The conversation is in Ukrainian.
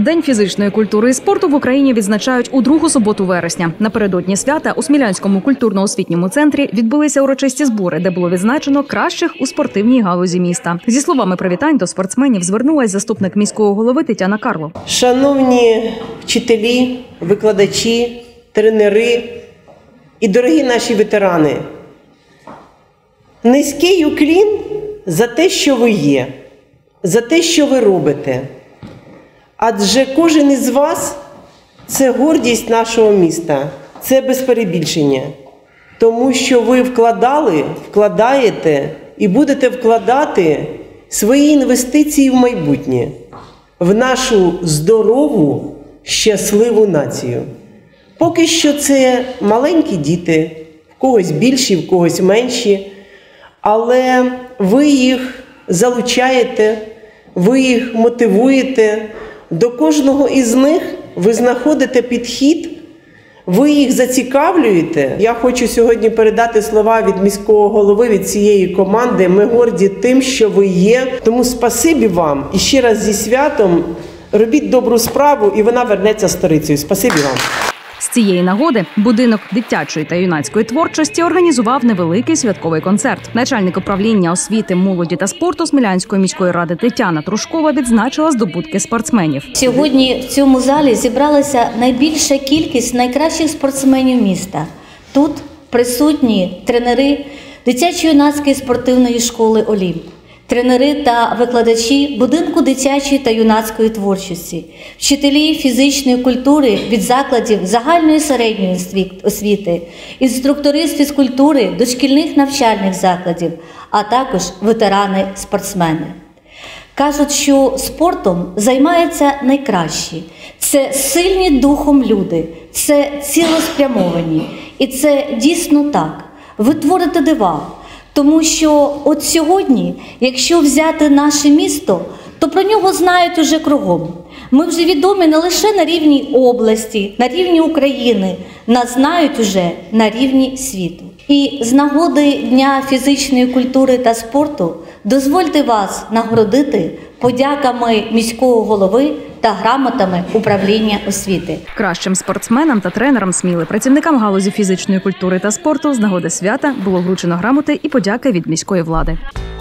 День фізичної культури і спорту в Україні відзначають у другу суботу вересня. Напередодні свята у Смілянському культурно-освітньому центрі відбулися урочисті збори, де було відзначено кращих у спортивній галузі міста. Зі словами привітань до спортсменів звернулась заступник міського голови Тетяна Карло. Шановні вчителі, викладачі, тренери і дорогі наші ветерани, низький уклін за те, що ви є, за те, що ви робите. Адже кожен із вас – це гордість нашого міста, це без перебільшення. Тому що ви вкладали, вкладаєте і будете вкладати свої інвестиції в майбутнє, в нашу здорову, щасливу націю. Поки що це маленькі діти, в когось більші, в когось менші, але ви їх залучаєте, ви їх мотивуєте. До кожного із них ви знаходите підхід, ви їх зацікавлюєте. Я хочу сьогодні передати слова від міського голови, від цієї команди. Ми горді тим, що ви є. Тому спасибі вам і ще раз зі святом. Робіть добру справу і вона вернеться сторицею. Спасибі вам. З цієї нагоди будинок дитячої та юнацької творчості організував невеликий святковий концерт. Начальник управління освіти, молоді та спорту Смілянської міської ради Тетяна Трушкова відзначила здобутки спортсменів. Сьогодні в цьому залі зібралася найбільша кількість найкращих спортсменів міста. Тут присутні тренери дитячо-юнацької спортивної школи «Олімп», тренери та викладачі будинку дитячої та юнацької творчості, вчителі фізичної культури від закладів загальної середньої освіти, інструктори з фізкультури дошкільних навчальних закладів, а також ветерани-спортсмени. Кажуть, що спортом займаються найкращі. Це сильні духом люди, це цілеспрямовані. І це дійсно так. Ви творите дива. Тому що от сьогодні, якщо взяти наше місто, то про нього знають уже кругом. Ми вже відомі не лише на рівні області, на рівні України, нас знають уже на рівні світу. І з нагоди Дня фізичної культури та спорту дозвольте вас нагородити подяками міського голови та грамотами управління освіти. Кращим спортсменам та тренерам Сміли, працівникам галузі фізичної культури та спорту з нагоди свята було вручено грамоти і подяки від міської влади.